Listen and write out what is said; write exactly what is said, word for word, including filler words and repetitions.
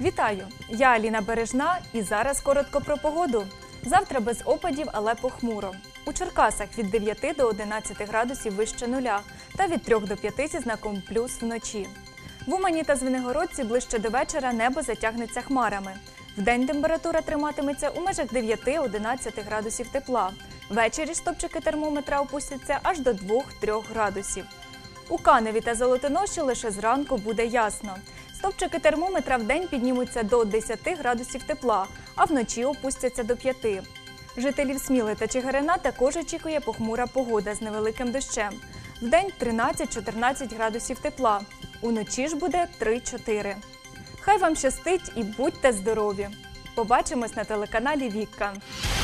Вітаю! Я Аліна Бережна і зараз коротко про погоду. Завтра без опадів, але похмуро. У Черкасах від дев'яти до одинадцяти градусів вище нуля та від трьох до п'яти зі знаком плюс вночі. В Умані та Звенигородці ближче до вечора небо затягнеться хмарами. Вдень температура триматиметься у межах дев'яти-одинадцяти градусів тепла. Ввечері стопчики термометра опустяться аж до двох-трьох градусів. У Каневі та Золотоноші лише зранку буде ясно. Стопчики термометра вдень піднімуться до десяти градусів тепла, а вночі опустяться до п'яти. Жителів Сміли та Чигирина також очікує похмура погода з невеликим дощем. Вдень тринадцять-чотирнадцять градусів тепла, уночі ж буде три-чотири. Хай вам щастить і будьте здорові! Побачимось на телеканалі Вікка!